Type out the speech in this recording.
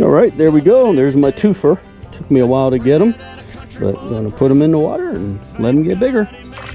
All right, there we go. There's my twofer. Took me a while to get them, but I'm gonna put them in the water and let them get bigger.